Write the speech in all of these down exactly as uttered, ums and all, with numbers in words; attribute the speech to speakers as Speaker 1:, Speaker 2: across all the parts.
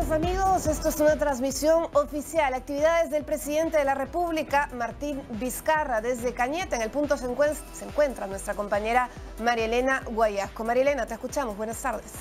Speaker 1: tardes, amigos. Esto es una transmisión oficial. Actividades del presidente de la República, Martín Vizcarra, desde Cañete. En el punto se encuentra, se encuentra nuestra compañera María Elena Guayasco. María Elena, te escuchamos. Buenas tardes.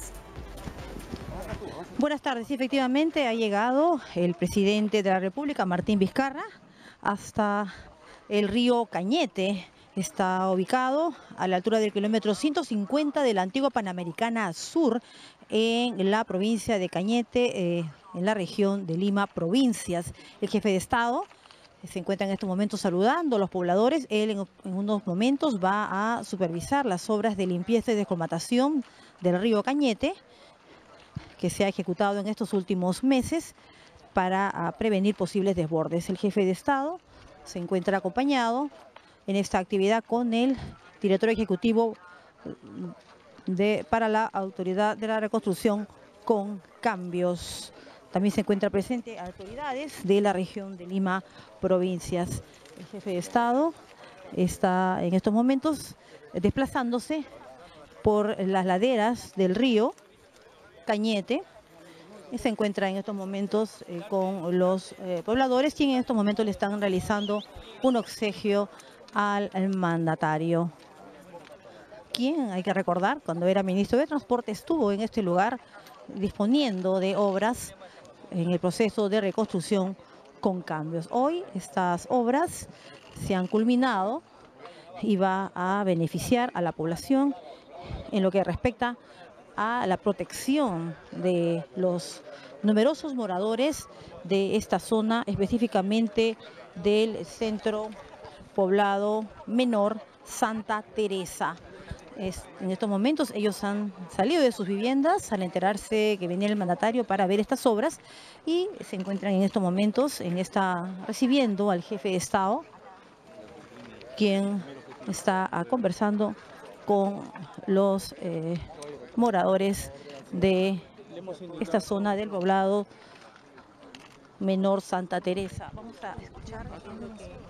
Speaker 2: Buenas tardes. Sí, efectivamente ha llegado el presidente de la República, Martín Vizcarra, hasta el río Cañete. Está ubicado a la altura del kilómetro ciento cincuenta de la antigua Panamericana Sur, en la provincia de Cañete, eh, en la región de Lima, provincias. El jefe de Estado se encuentra en estos momentos saludando a los pobladores. Él en, en unos momentos va a supervisar las obras de limpieza y descolmatación del río Cañete, que se ha ejecutado en estos últimos meses para uh, prevenir posibles desbordes. El jefe de Estado se encuentra acompañado en esta actividad con el director ejecutivo de, para la Autoridad de la Reconstrucción con Cambios. También se encuentra presente autoridades de la región de Lima, provincias. El jefe de Estado está en estos momentos desplazándose por las laderas del río Cañete. Y se encuentra en estos momentos eh, con los eh, pobladores, quienes en estos momentos le están realizando un obsequio al, al mandatario, quien, hay que recordar, cuando era ministro de Transporte estuvo en este lugar disponiendo de obras en el proceso de reconstrucción con Cambios. Hoy estas obras se han culminado y va a beneficiar a la población en lo que respecta a la protección de los numerosos moradores de esta zona, específicamente del centro poblado menor Santa Teresa. Es, en estos momentos ellos han salido de sus viviendas al enterarse que venía el mandatario para ver estas obras y se encuentran en estos momentos en esta, recibiendo al jefe de Estado, quien está ah, conversando con los eh, moradores de esta zona del poblado menor Santa Teresa. Vamos a escuchar lo que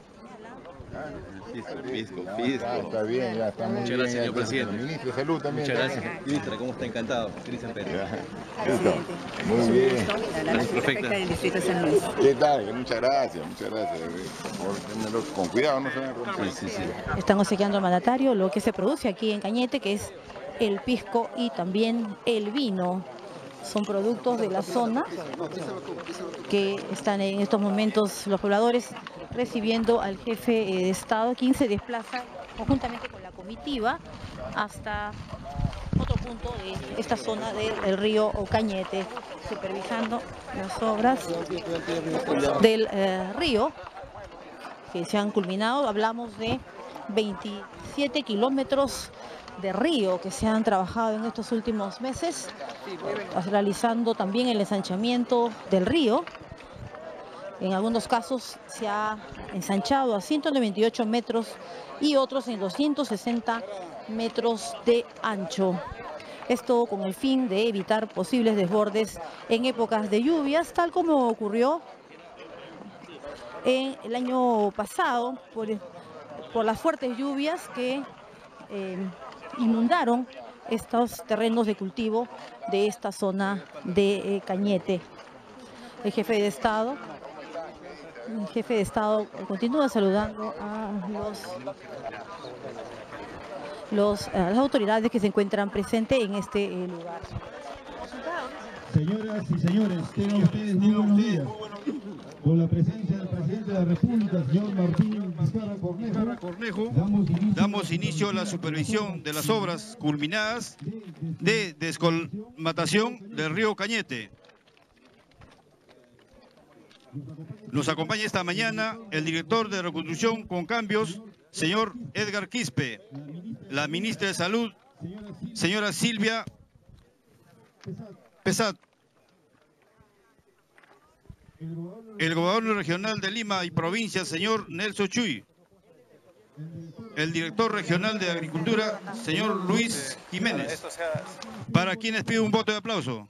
Speaker 3: Fisco, fisco.
Speaker 4: Ya, está bien, ya está muy
Speaker 3: Muchas
Speaker 4: bien.
Speaker 3: gracias,
Speaker 4: ya
Speaker 3: señor presidente.
Speaker 4: Ministro de Salud también.
Speaker 3: Muchas
Speaker 4: ya.
Speaker 3: gracias, ministra. ¿Cómo está? Encantado. Cristian Pérez.
Speaker 4: Ya. Listo. Muy bien.
Speaker 5: La prefecta del distrito de San Luis.
Speaker 4: ¿Qué tal? Muchas gracias, muchas gracias. Por tenerlo con cuidado, no se van a romper.
Speaker 3: Sí, sí, sí.
Speaker 2: Están obsequiando al mandatario lo que se produce aquí en Cañete, que es el pisco y también el vino. Son productos de la zona que están en estos momentos los pobladores recibiendo al jefe de Estado, quien se desplaza conjuntamente con la comitiva hasta otro punto de esta zona del río Cañete, supervisando las obras del eh, río que se han culminado. Hablamos de veintisiete kilómetros de río que se han trabajado en estos últimos meses, realizando también el ensanchamiento del río. En algunos casos se ha ensanchado a ciento noventa y ocho metros y otros en doscientos sesenta metros de ancho. Esto con el fin de evitar posibles desbordes en épocas de lluvias, tal como ocurrió en el año pasado por, por las fuertes lluvias que eh, inundaron estos terrenos de cultivo de esta zona de eh, Cañete. El jefe de Estado, el jefe de Estado continúa saludando a los, los, a las autoridades que se encuentran presentes en este eh, lugar.
Speaker 6: Señoras y señores, tengan ustedes muy buenos días. Con la presencia del presidente de la República, señor Martín Vizcarra Cornejo,
Speaker 7: Cornejo
Speaker 6: damos inicio,
Speaker 7: damos inicio a la supervisión de las obras culminadas de descolmatación del río Cañete. Nos acompaña esta mañana el director de Reconstrucción con Cambios, señor Edgar Quispe, la ministra de Salud, señora Silvia Pesat, el gobernador regional de Lima y provincia, señor Nelson Chuy, el director regional de Agricultura, señor Luis Jiménez, para quienes pido un voto de aplauso.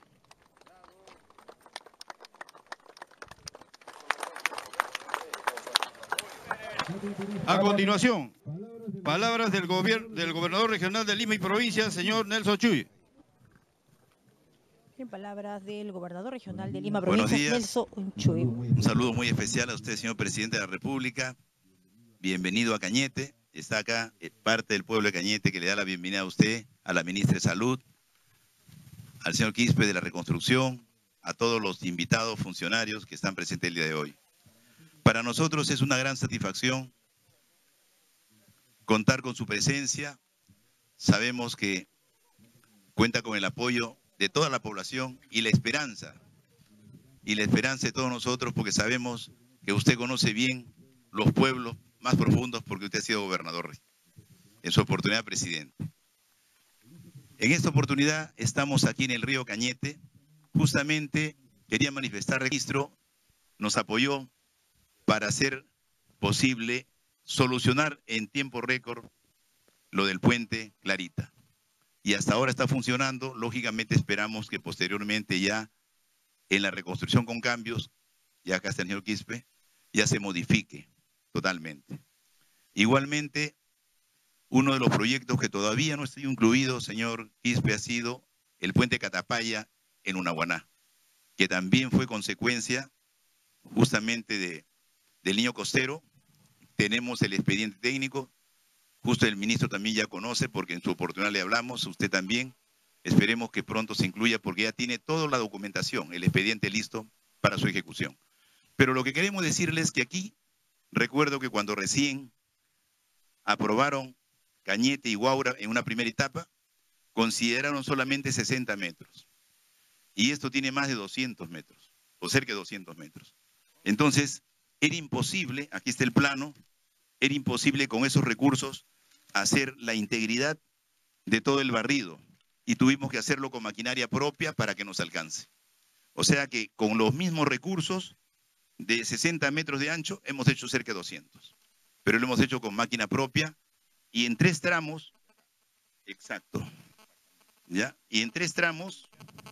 Speaker 7: A continuación, palabras del, gobier- del gobernador regional de Lima y provincia, señor Nelson Chuy.
Speaker 2: En palabras del gobernador regional de Lima,
Speaker 8: Buenos
Speaker 2: provincia,
Speaker 8: días.
Speaker 2: Celso Unchuy.
Speaker 8: Un saludo muy especial a usted, señor presidente de la República. Bienvenido a Cañete. Está acá eh, parte del pueblo de Cañete que le da la bienvenida a usted, a la ministra de Salud, al señor Quispe de la Reconstrucción, a todos los invitados funcionarios que están presentes el día de hoy. Para nosotros es una gran satisfacción contar con su presencia. Sabemos que cuenta con el apoyo de toda la población y la esperanza, y la esperanza de todos nosotros, porque sabemos que usted conoce bien los pueblos más profundos porque usted ha sido gobernador en su oportunidad presidente. En esta oportunidad estamos aquí en el río Cañete. Justamente quería manifestar registro, nos apoyó para hacer posible solucionar en tiempo récord lo del puente Clarita. Y hasta ahora está funcionando. Lógicamente esperamos que posteriormente ya en la reconstrucción con cambios, ya acá está el señor Quispe, ya se modifique totalmente. Igualmente, uno de los proyectos que todavía no está incluido, señor Quispe, ha sido el puente Catapaya en Unaguaná, que también fue consecuencia justamente de, del niño costero. Tenemos el expediente técnico, justo el ministro también ya conoce, porque en su oportunidad le hablamos, usted también. Esperemos que pronto se incluya, porque ya tiene toda la documentación, el expediente listo para su ejecución. Pero lo que queremos decirles es que aquí, recuerdo que cuando recién aprobaron Cañete y Huaura en una primera etapa, consideraron solamente sesenta metros. Y esto tiene más de doscientos metros, o cerca de doscientos metros. Entonces, era imposible, aquí está el plano, era imposible con esos recursos hacer la integridad de todo el barrido. Y tuvimos que hacerlo con maquinaria propia para que nos alcance. O sea que con los mismos recursos de sesenta metros de ancho hemos hecho cerca de doscientos. Pero lo hemos hecho con máquina propia y en tres tramos, exacto, ¿ya? Y en tres tramos,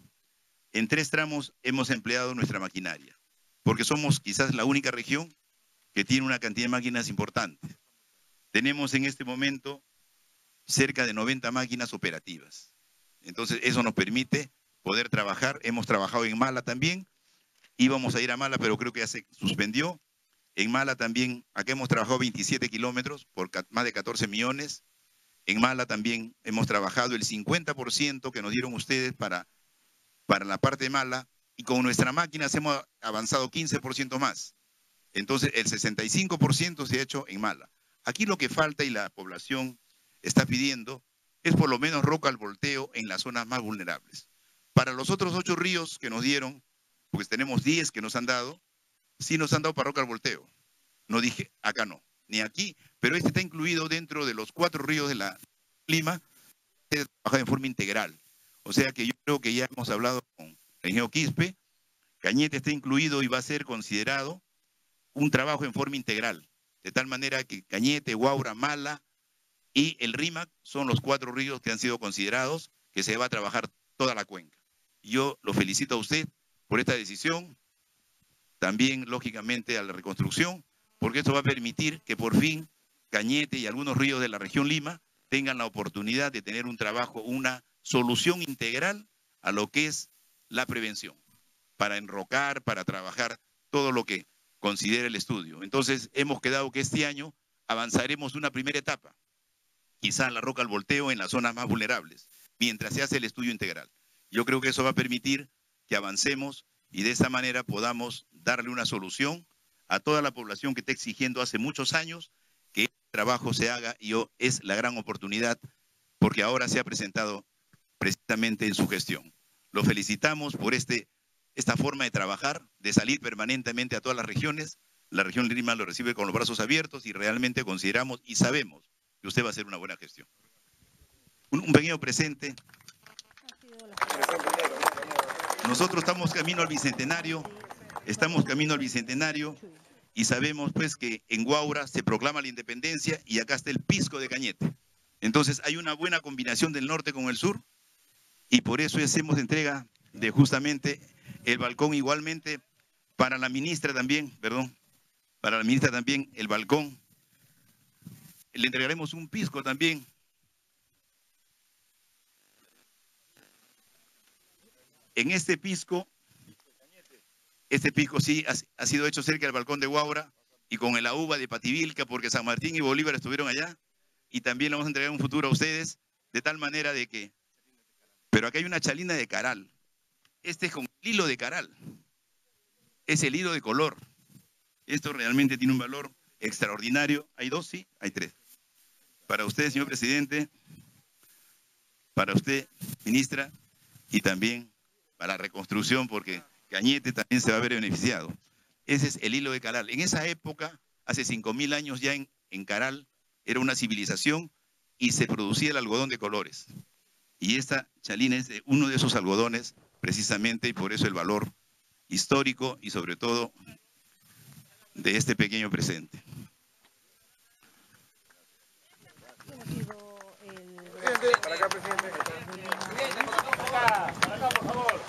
Speaker 8: en tres tramos hemos empleado nuestra maquinaria. Porque somos quizás la única región que tiene una cantidad de máquinas importante. Tenemos en este momento cerca de noventa máquinas operativas. Entonces eso nos permite poder trabajar. Hemos trabajado en Mala también. Íbamos a ir a Mala, pero creo que ya se suspendió. En Mala también, acá hemos trabajado veintisiete kilómetros por más de catorce millones. En Mala también hemos trabajado el cincuenta por ciento que nos dieron ustedes para, para la parte de Mala. Y con nuestras máquinas hemos avanzado quince por ciento más. Entonces el sesenta y cinco por ciento se ha hecho en Mala. Aquí lo que falta y la población está pidiendo es por lo menos roca al volteo en las zonas más vulnerables. Para los otros ocho ríos que nos dieron, porque tenemos diez que nos han dado, sí nos han dado para roca al volteo. No dije, acá no, ni aquí, pero este está incluido dentro de los cuatro ríos de la Lima, que trabaja en forma integral. O sea que yo creo que ya hemos hablado con el ingeniero Quispe, Cañete está incluido y va a ser considerado un trabajo en forma integral, de tal manera que Cañete, Huaura, Mala y el Rímac son los cuatro ríos que han sido considerados que se va a trabajar toda la cuenca. Yo lo felicito a usted por esta decisión, también lógicamente a la reconstrucción, porque esto va a permitir que por fin Cañete y algunos ríos de la región Lima tengan la oportunidad de tener un trabajo, una solución integral a lo que es la prevención, para enrocar, para trabajar todo lo que considera el estudio. Entonces hemos quedado que este año avanzaremos una primera etapa, quizá la roca al volteo en las zonas más vulnerables, mientras se hace el estudio integral. Yo creo que eso va a permitir que avancemos y de esa manera podamos darle una solución a toda la población que está exigiendo hace muchos años que el trabajo se haga, y yo, es la gran oportunidad porque ahora se ha presentado precisamente en su gestión. Lo felicitamos por este, esta forma de trabajar, de salir permanentemente a todas las regiones. La región Lima lo recibe con los brazos abiertos y realmente consideramos y sabemos que usted va a hacer una buena gestión. Un, un pequeño presente. Nosotros estamos camino al Bicentenario, estamos camino al Bicentenario y sabemos pues que en Huaura se proclama la independencia y acá está el pisco de Cañete. Entonces hay una buena combinación del norte con el sur y por eso hacemos entrega de justamente el balcón, igualmente para la ministra también, perdón, para la ministra también el balcón. Le entregaremos un pisco también. En este pisco, este pisco sí ha, ha sido hecho cerca del balcón de Huaura y con la uva de Pativilca, porque San Martín y Bolívar estuvieron allá, y también le vamos a entregar un futuro a ustedes, de tal manera de que... Pero acá hay una chalina de Caral. Este es con el hilo de Caral. Es el hilo de color. Esto realmente tiene un valor extraordinario. ¿Hay dos? Sí, hay tres. Para usted, señor presidente, para usted, ministra, y también para la reconstrucción, porque Cañete también se va a ver beneficiado. Ese es el hilo de Caral. En esa época, hace cinco mil años ya en, en Caral, era una civilización y se producía el algodón de colores. Y esta chalina es de uno de esos algodones, precisamente, y por eso el valor histórico y sobre todo de este pequeño presente.
Speaker 9: Para acá, presidente. Para acá, por favor.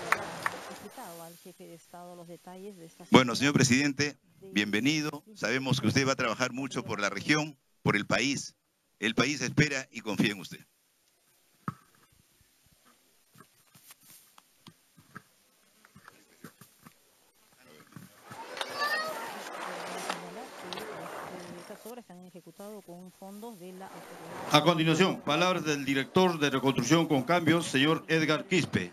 Speaker 8: Bueno, señor presidente, bienvenido. Sabemos que usted va a trabajar mucho por la región, por el país. El país espera y confía en usted.
Speaker 7: A continuación, palabras del director de Reconstrucción con Cambios, señor Edgar Quispe.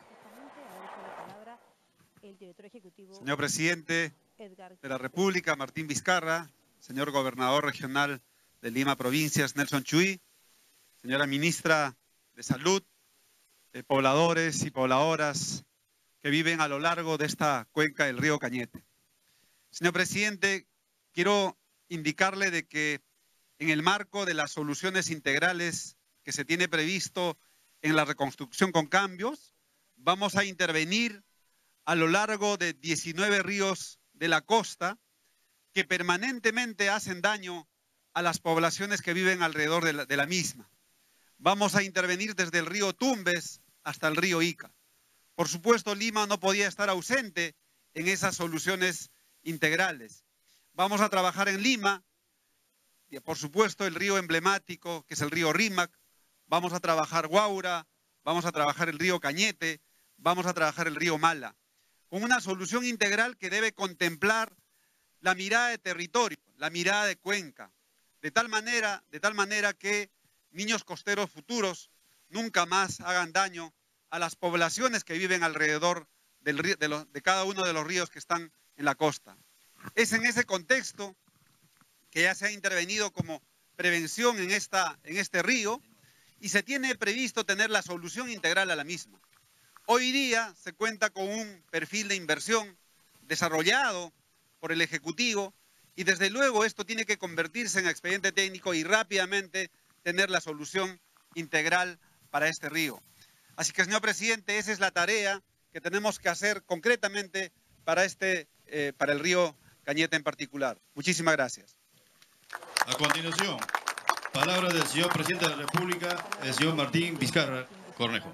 Speaker 10: Señor presidente de la República, Martín Vizcarra, señor gobernador regional de Lima Provincias, Nelson Chuy, señora ministra de Salud, eh, pobladores y pobladoras que viven a lo largo de esta cuenca del río Cañete. Señor presidente, quiero indicarle de que en el marco de las soluciones integrales que se tiene previsto en la reconstrucción con cambios, vamos a intervenir a lo largo de diecinueve ríos de la costa que permanentemente hacen daño a las poblaciones que viven alrededor de la, de la misma. Vamos a intervenir desde el río Tumbes hasta el río Ica. Por supuesto, Lima no podía estar ausente en esas soluciones integrales. Vamos a trabajar en Lima, y por supuesto el río emblemático, que es el río Rímac. Vamos a trabajar Huaura, vamos a trabajar el río Cañete, vamos a trabajar el río Mala, con una solución integral que debe contemplar la mirada de territorio, la mirada de cuenca, de tal manera, de tal manera que niños costeros futuros nunca más hagan daño a las poblaciones que viven alrededor del río, de, los, de cada uno de los ríos que están en la costa. Es en ese contexto que ya se ha intervenido como prevención en, esta, en este río y se tiene previsto tener la solución integral a la misma. Hoy día se cuenta con un perfil de inversión desarrollado por el Ejecutivo y desde luego esto tiene que convertirse en expediente técnico y rápidamente tener la solución integral para este río. Así que, señor presidente, esa es la tarea que tenemos que hacer concretamente para, este, eh, para el río Cañete en particular. Muchísimas gracias.
Speaker 7: A continuación, palabras del señor presidente de la República, el señor Martín Vizcarra Cornejo.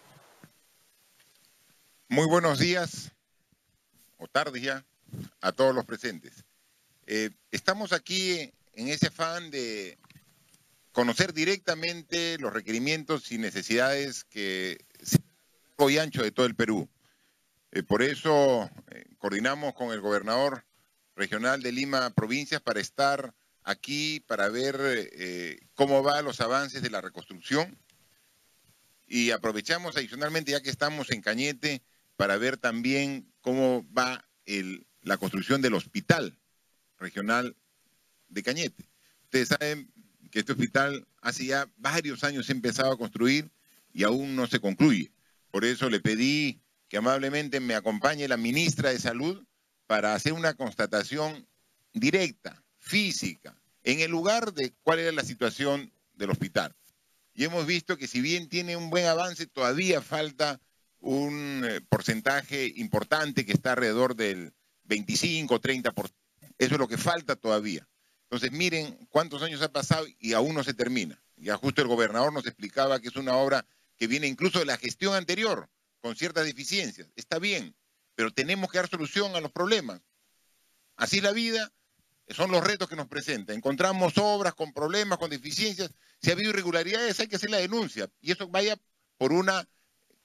Speaker 4: Muy buenos días, o tardes ya, a todos los presentes. Eh, estamos aquí en ese afán de conocer directamente los requerimientos y necesidades que se dan a lo largo y ancho de todo el Perú. Eh, por eso eh, coordinamos con el gobernador regional de Lima Provincias para estar aquí, para ver eh, cómo van los avances de la reconstrucción. Y aprovechamos adicionalmente, ya que estamos en Cañete, para ver también cómo va el, la construcción del hospital regional de Cañete. Ustedes saben que este hospital hace ya varios años se ha empezado a construir y aún no se concluye. Por eso le pedí que amablemente me acompañe la ministra de Salud para hacer una constatación directa, física, en el lugar de cuál era la situación del hospital. Y hemos visto que si bien tiene un buen avance, todavía falta un eh, porcentaje importante que está alrededor del veinticinco, treinta por ciento. Eso es lo que falta todavía. Entonces miren cuántos años ha pasado y aún no se termina. Ya justo el gobernador nos explicaba que es una obra que viene incluso de la gestión anterior, con ciertas deficiencias. Está bien, pero tenemos que dar solución a los problemas. Así la vida, son los retos que nos presenta. Encontramos obras con problemas, con deficiencias. Si ha habido irregularidades, hay que hacer la denuncia. Y eso vaya por una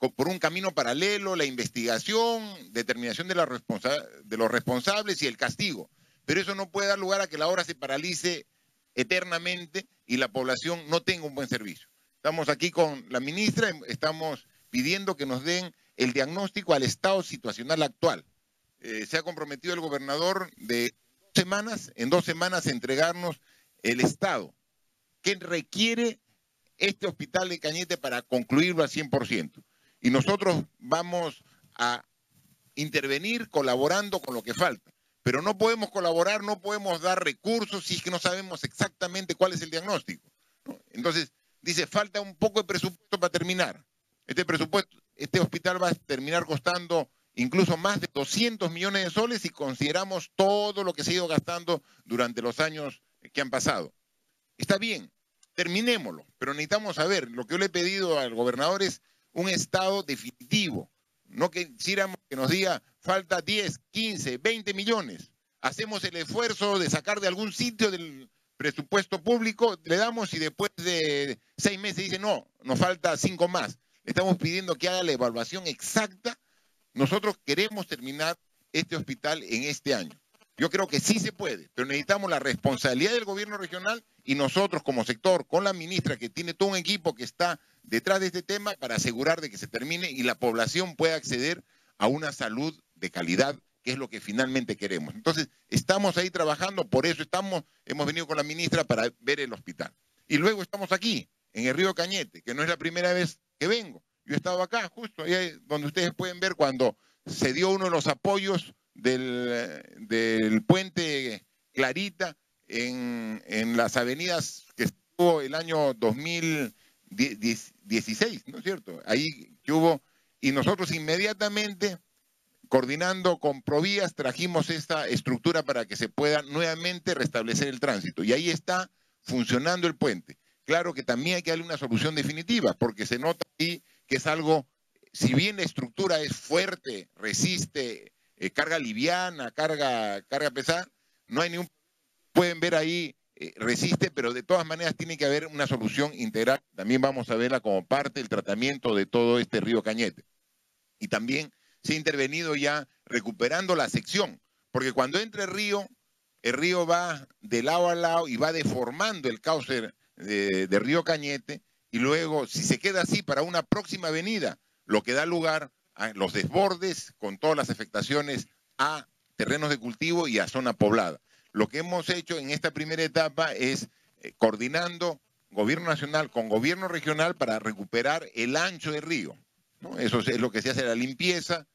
Speaker 4: por un camino paralelo, la investigación, determinación de, la responsa- de los responsables y el castigo. Pero eso no puede dar lugar a que la obra se paralice eternamente y la población no tenga un buen servicio. Estamos aquí con la ministra, estamos pidiendo que nos den el diagnóstico al estado situacional actual. Eh, se ha comprometido el gobernador de dos semanas, en dos semanas entregarnos el estado que requiere este hospital de Cañete para concluirlo al cien por ciento. Y nosotros vamos a intervenir colaborando con lo que falta. Pero no podemos colaborar, no podemos dar recursos si es que no sabemos exactamente cuál es el diagnóstico, ¿no? Entonces, dice, falta un poco de presupuesto para terminar. Este presupuesto, este hospital va a terminar costando incluso más de doscientos millones de soles si consideramos todo lo que se ha ido gastando durante los años que han pasado. Está bien, terminémoslo, pero necesitamos saber, lo que yo le he pedido al gobernador es un estado definitivo, no que quisiéramos que nos diga falta diez, quince, veinte millones. Hacemos el esfuerzo de sacar de algún sitio del presupuesto público, le damos y después de seis meses dice no, nos falta cinco más. Le estamos pidiendo que haga la evaluación exacta. Nosotros queremos terminar este hospital en este año. Yo creo que sí se puede, pero necesitamos la responsabilidad del gobierno regional y nosotros como sector, con la ministra que tiene todo un equipo que está detrás de este tema para asegurar de que se termine y la población pueda acceder a una salud de calidad, que es lo que finalmente queremos. Entonces, estamos ahí trabajando, por eso estamos, hemos venido con la ministra para ver el hospital. Y luego estamos aquí, en el río Cañete, que no es la primera vez que vengo. Yo he estado acá, justo ahí donde ustedes pueden ver cuando se dio uno de los apoyos del, del puente Clarita en, en las avenidas que estuvo el año dos mil dieciséis, ¿no es cierto? Ahí que hubo, y nosotros inmediatamente, coordinando con Provías, trajimos esta estructura para que se pueda nuevamente restablecer el tránsito. Y ahí está funcionando el puente. Claro que también hay que darle una solución definitiva, porque se nota ahí que es algo, si bien la estructura es fuerte, resiste, eh, carga liviana, carga, carga pesada, no hay ningún, pueden ver ahí, eh, resiste, pero de todas maneras tiene que haber una solución integral. También vamos a verla como parte del tratamiento de todo este río Cañete. Y también se ha intervenido ya recuperando la sección, porque cuando entra el río, el río va de lado a lado y va deformando el cauce de, de río Cañete, y luego, si se queda así para una próxima avenida, lo que da lugar a los desbordes con todas las afectaciones a terrenos de cultivo y a zona poblada. Lo que hemos hecho en esta primera etapa es eh, coordinando gobierno nacional con gobierno regional para recuperar el ancho del río, ¿no? Eso es lo que se hace, la limpieza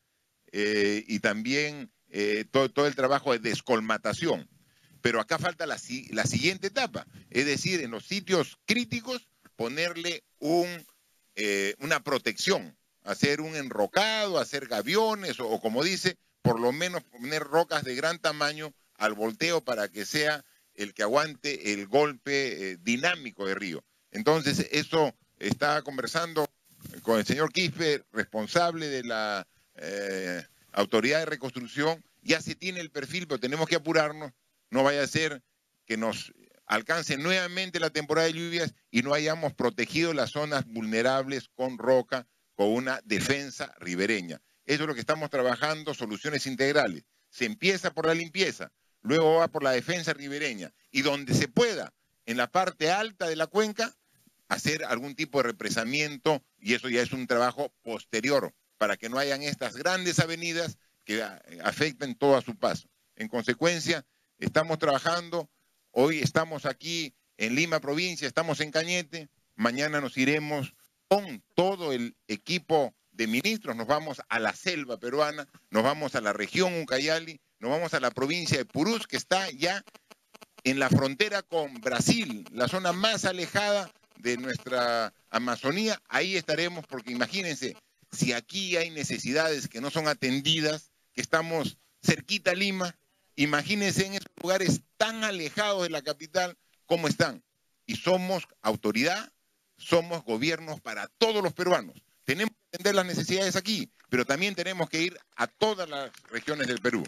Speaker 4: eh, y también eh, todo, todo el trabajo de descolmatación. Pero acá falta la, la siguiente etapa, es decir, en los sitios críticos ponerle un, eh, una protección, hacer un enrocado, hacer gaviones o, o como dice, por lo menos poner rocas de gran tamaño al volteo para que sea el que aguante el golpe eh, dinámico de río. Entonces, eso estaba conversando con el señor Quispe, responsable de la eh, Autoridad de Reconstrucción. Ya se tiene el perfil, pero tenemos que apurarnos. No vaya a ser que nos alcance nuevamente la temporada de lluvias y no hayamos protegido las zonas vulnerables con roca, con una defensa ribereña. Eso es lo que estamos trabajando, soluciones integrales. Se empieza por la limpieza, luego va por la defensa ribereña y donde se pueda, en la parte alta de la cuenca, hacer algún tipo de represamiento, y eso ya es un trabajo posterior para que no hayan estas grandes avenidas que afecten todo a su paso. En consecuencia, estamos trabajando, hoy estamos aquí en Lima provincia, estamos en Cañete, mañana nos iremos con todo el equipo de ministros, nos vamos a la selva peruana, nos vamos a la región Ucayali, nos vamos a la provincia de Purús, que está ya en la frontera con Brasil, la zona más alejada de nuestra Amazonía. Ahí estaremos, porque imagínense, si aquí hay necesidades que no son atendidas, que estamos cerquita a Lima, imagínense en esos lugares tan alejados de la capital, cómo están. Y somos autoridad, somos gobiernos para todos los peruanos. Tenemos que atender las necesidades aquí, pero también tenemos que ir a todas las regiones del Perú.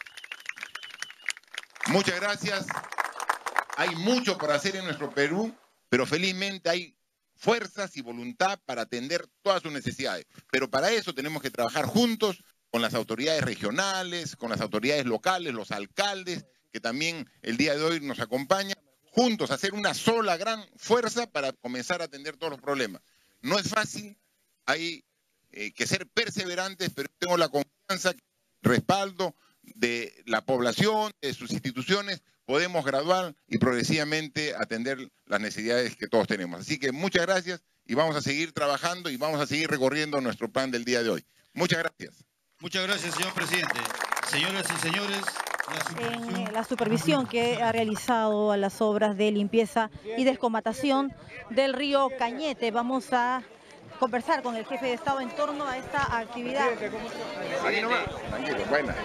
Speaker 4: Muchas gracias. Hay mucho por hacer en nuestro Perú, pero felizmente hay fuerzas y voluntad para atender todas sus necesidades. Pero para eso tenemos que trabajar juntos con las autoridades regionales, con las autoridades locales, los alcaldes, que también el día de hoy nos acompañan, juntos hacer una sola gran fuerza para comenzar a atender todos los problemas. No es fácil, hay eh, que ser perseverantes, pero tengo la confianza, respaldo de la población, de sus instituciones, podemos gradual y progresivamente atender las necesidades que todos tenemos. Así que muchas gracias y vamos a seguir trabajando y vamos a seguir recorriendo nuestro plan del día de hoy. Muchas gracias.
Speaker 7: Muchas gracias, señor presidente. Señoras y señores, la supervisión...
Speaker 2: En la supervisión que ha realizado a las obras de limpieza y descomatación del río Cañete, vamos a conversar con el jefe de Estado en torno a esta actividad.
Speaker 4: Aquí nomás. Tranquilo, buenas.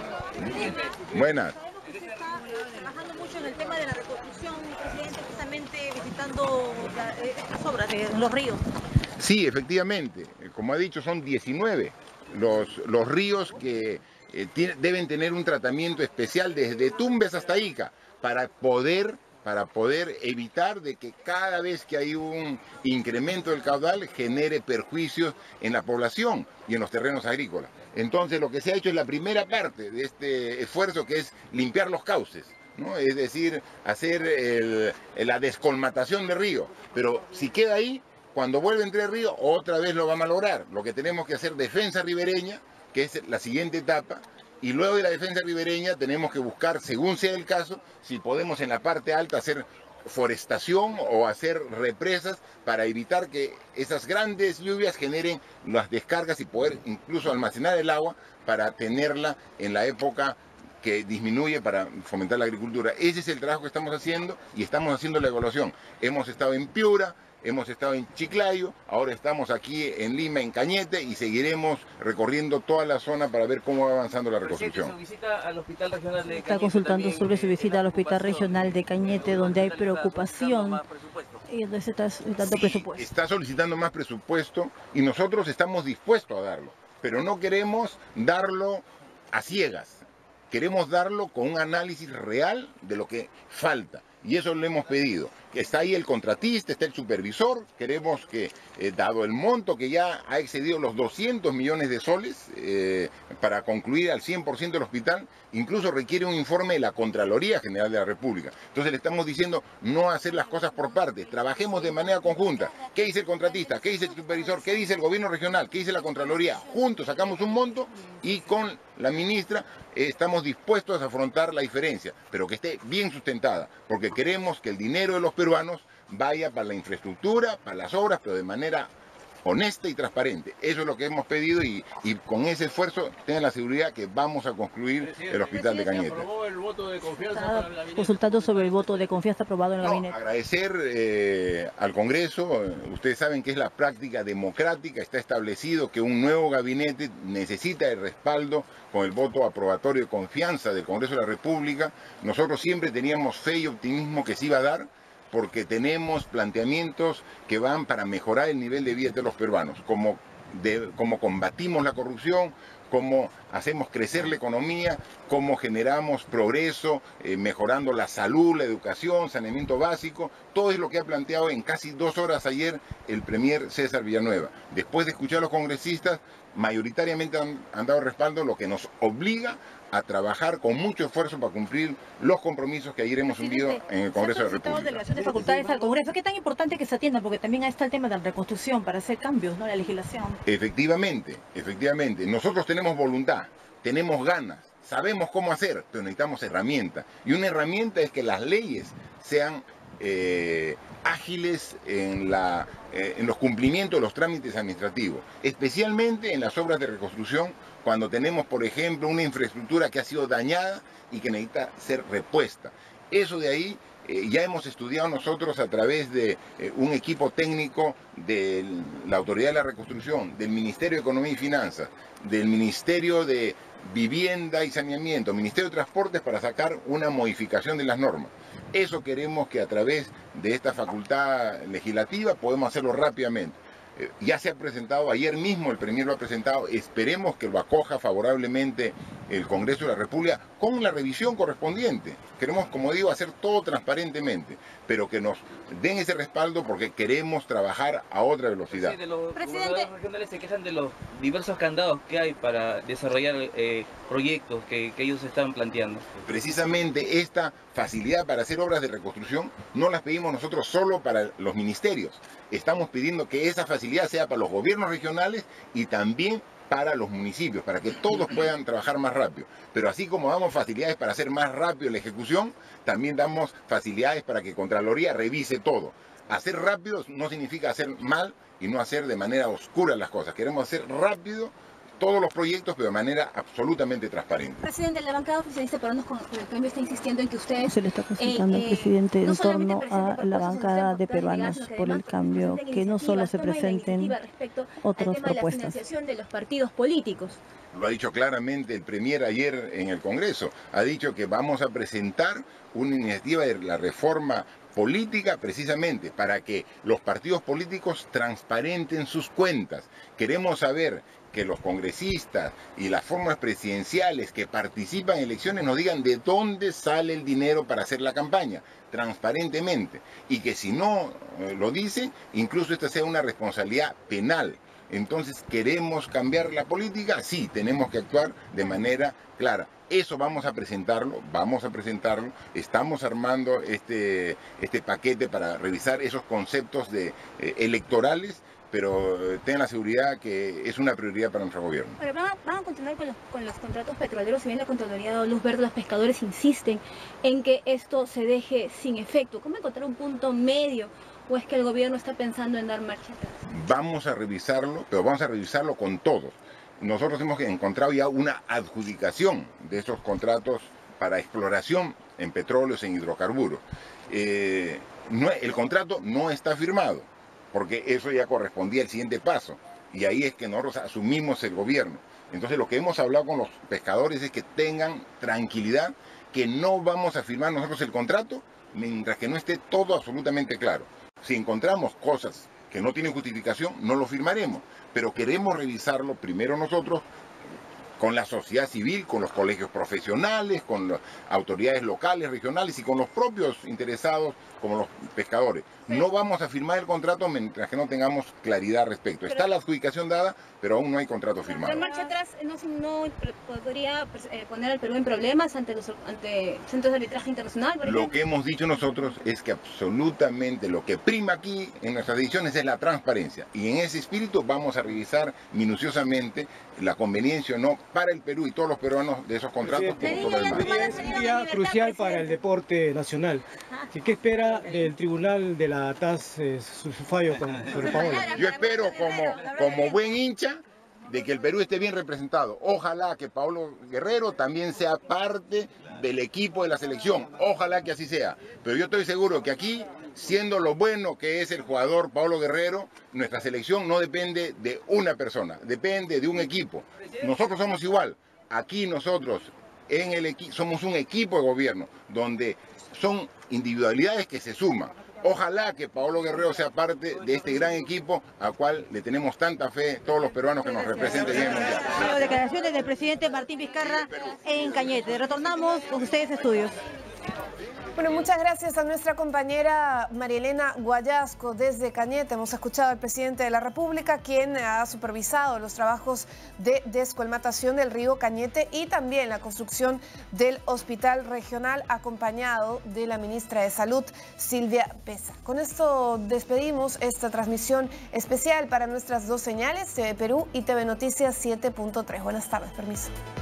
Speaker 4: Buenas.
Speaker 2: Trabajando mucho en el tema de la reconstrucción, presidente, justamente visitando la, estas obras de los ríos.
Speaker 4: Sí, efectivamente. Como ha dicho, son diecinueve los, los ríos que eh, tiene, deben tener un tratamiento especial desde Tumbes hasta Ica para poder, para poder evitar de que cada vez que hay un incremento del caudal genere perjuicios en la población y en los terrenos agrícolas. Entonces lo que se ha hecho es la primera parte de este esfuerzo, que es limpiar los cauces, ¿no? Es decir, hacer el, la descolmatación del río. Pero si queda ahí, cuando vuelve entre el río, otra vez lo va a malograr. Lo que tenemos que hacer, defensa ribereña, que es la siguiente etapa, y luego de la defensa ribereña tenemos que buscar, según sea el caso, si podemos en la parte alta hacer forestación o hacer represas para evitar que esas grandes lluvias generen las descargas y poder incluso almacenar el agua para tenerla en la época que disminuye para fomentar la agricultura. Ese es el trabajo que estamos haciendo y estamos haciendo la evaluación. Hemos estado en Piura, hemos estado en Chiclayo, ahora estamos aquí en Lima, en Cañete, y seguiremos recorriendo toda la zona para ver cómo va avanzando la reconstrucción.
Speaker 5: Su visita al Hospital Regional de
Speaker 2: Está consultando también, sobre su visita al Hospital Regional de Cañete, donde hay preocupación y donde se está solicitando
Speaker 4: sí,
Speaker 2: presupuesto.
Speaker 4: Está solicitando más presupuesto y nosotros estamos dispuestos a darlo, pero no queremos darlo a ciegas. Queremos darlo con un análisis real de lo que falta. Y eso lo hemos pedido. Está ahí el contratista, está el supervisor. Queremos que, eh, dado el monto que ya ha excedido los doscientos millones de soles eh, para concluir al cien por ciento el hospital, incluso requiere un informe de la Contraloría General de la República. Entonces le estamos diciendo no hacer las cosas por partes, trabajemos de manera conjunta. ¿Qué dice el contratista? ¿Qué dice el supervisor? ¿Qué dice el gobierno regional? ¿Qué dice la Contraloría? Juntos sacamos un monto y con la ministra eh, estamos dispuestos a afrontar la diferencia, pero que esté bien sustentada, porque queremos que el dinero de los peruanos vaya para la infraestructura, para las obras, pero de manera honesta y transparente. Eso es lo que hemos pedido y, y con ese esfuerzo tengan la seguridad que vamos a concluir Presidente, el hospital de Cañete.
Speaker 5: ¿Aprobó el voto de confianza para el gabinete?
Speaker 2: Consultando sobre el voto de confianza aprobado en el
Speaker 4: no,
Speaker 2: gabinete.
Speaker 4: Agradecer eh, al Congreso. Ustedes saben que es la práctica democrática. Está establecido que un nuevo gabinete necesita el respaldo con el voto aprobatorio de confianza del Congreso de la República. Nosotros siempre teníamos fe y optimismo que se iba a dar, porque tenemos planteamientos que van para mejorar el nivel de vida de los peruanos, como, de, como combatimos la corrupción, cómo hacemos crecer la economía, cómo generamos progreso, eh, mejorando la salud, la educación, saneamiento básico. Todo es lo que ha planteado en casi dos horas ayer el premier César Villanueva. Después de escuchar a los congresistas, mayoritariamente han, han dado respaldo, lo que nos obliga a trabajar con mucho esfuerzo para cumplir los compromisos que ayer hemos asumido en el Congreso de la República.
Speaker 2: Delegación de facultades al Congreso. ¿Qué tan importante que se atienda? Porque también ahí está el tema de la reconstrucción para hacer cambios, ¿no? La legislación.
Speaker 4: Efectivamente, efectivamente. Nosotros tenemos voluntad, tenemos ganas, sabemos cómo hacer, pero necesitamos herramientas. Y una herramienta es que las leyes sean eh, ágiles en, la, eh, en los cumplimientos de los trámites administrativos, especialmente en las obras de reconstrucción, cuando tenemos, por ejemplo, una infraestructura que ha sido dañada y que necesita ser repuesta. Eso de ahí eh, ya hemos estudiado nosotros a través de eh, un equipo técnico de la Autoridad de la Reconstrucción, del Ministerio de Economía y Finanzas, del Ministerio de Vivienda y Saneamiento, Ministerio de Transportes, para sacar una modificación de las normas. Eso queremos que a través de esta facultad legislativa podemos hacerlo rápidamente. Ya se ha presentado, ayer mismo el premier lo ha presentado, esperemos que lo acoja favorablemente el Congreso de la República con la revisión correspondiente. Queremos, como digo, hacer todo transparentemente, pero que nos den ese respaldo porque queremos trabajar a otra velocidad.
Speaker 5: Sí, los gobernadores regionales se quejan de los diversos candados que hay para desarrollar eh, proyectos que, que ellos están planteando.
Speaker 4: Precisamente esta facilidad para hacer obras de reconstrucción no las pedimos nosotros solo para los ministerios. Estamos pidiendo que esa facilidad sea para los gobiernos regionales y también para los municipios, para que todos puedan trabajar más rápido. Pero así como damos facilidades para hacer más rápido la ejecución, también damos facilidades para que Contraloría revise todo. Hacer rápido no significa hacer mal y no hacer de manera oscura las cosas. Queremos hacer rápido todos los proyectos, pero de manera absolutamente transparente.
Speaker 11: Presidente, la bancada oficialista Peruanos por el Cambio está insistiendo en que ustedes...
Speaker 2: Se le está consultando al eh, presidente eh, en no torno a la bancada de Peruanos por el Cambio, que no solo se presenten otras propuestas.
Speaker 11: De la financiación de los partidos políticos.
Speaker 4: Lo ha dicho claramente el Premier ayer en el Congreso. Ha dicho que vamos a presentar una iniciativa de la reforma política precisamente para que los partidos políticos transparenten sus cuentas. Queremos saber que los congresistas y las fórmulas presidenciales que participan en elecciones nos digan de dónde sale el dinero para hacer la campaña, transparentemente. Y que si no eh, lo dicen, incluso esta sea una responsabilidad penal. Entonces, ¿queremos cambiar la política? Sí, tenemos que actuar de manera clara. Eso vamos a presentarlo, vamos a presentarlo. Estamos armando este, este paquete para revisar esos conceptos de, eh, electorales, pero tengan la seguridad que es una prioridad para nuestro gobierno.
Speaker 11: Pero van a, van a continuar con los, con los contratos petroleros, si bien la Contraloría ha dado luz verde, los pescadores insisten en que esto se deje sin efecto. ¿Cómo encontrar un punto medio? ¿O es que el gobierno está pensando en dar marcha atrás?
Speaker 4: Vamos a revisarlo, pero vamos a revisarlo con todos. Nosotros hemos encontrado ya una adjudicación de esos contratos para exploración en petróleos, en hidrocarburos. Eh, no, el contrato no está firmado, porque eso ya correspondía al siguiente paso. Y ahí es que nosotros asumimos el gobierno. Entonces lo que hemos hablado con los pescadores es que tengan tranquilidad, que no vamos a firmar nosotros el contrato mientras que no esté todo absolutamente claro. Si encontramos cosas que no tienen justificación, no lo firmaremos, pero queremos revisarlo primero nosotros con la sociedad civil, con los colegios profesionales, con las autoridades locales, regionales y con los propios interesados como los pescadores. No vamos a firmar el contrato mientras que no tengamos claridad al respecto. Está la adjudicación dada, pero aún no hay contrato firmado.
Speaker 11: ¿La marcha atrás no, no podría poner al Perú en problemas ante los ante centros de arbitraje internacional? Por
Speaker 4: lo que hemos dicho nosotros es que absolutamente lo que prima aquí en nuestras decisiones es la transparencia. Y en ese espíritu vamos a revisar minuciosamente la conveniencia o no para el Perú y todos los peruanos de esos contratos. Como todo el demás.
Speaker 12: Es un día crucial para el deporte nacional. ¿Qué espera del tribunal de la T A S eh, su, su fallo con, sobre Paolo?
Speaker 4: Yo espero como, como buen hincha de que el Perú esté bien representado. Ojalá que Paolo Guerrero también sea parte del equipo de la selección. Ojalá que así sea. Pero yo estoy seguro que aquí, siendo lo bueno que es el jugador Paolo Guerrero, nuestra selección no depende de una persona, depende de un equipo. Nosotros somos igual. Aquí nosotros en el equi- somos un equipo de gobierno donde son individualidades que se suman. Ojalá que Paolo Guerrero sea parte de este gran equipo al cual le tenemos tanta fe todos los peruanos que nos representen en el Mundial.
Speaker 2: Declaraciones del presidente Martín Vizcarra en Cañete. Retornamos con ustedes a estudios.
Speaker 1: Bueno, muchas gracias a nuestra compañera María Elena Guayasco desde Cañete. Hemos escuchado al presidente de la República, quien ha supervisado los trabajos de descolmatación del río Cañete y también la construcción del hospital regional, acompañado de la ministra de Salud, Silvia Pesa. Con esto despedimos esta transmisión especial para nuestras dos señales, T V Perú y T V Noticias siete punto tres. Buenas tardes, permiso.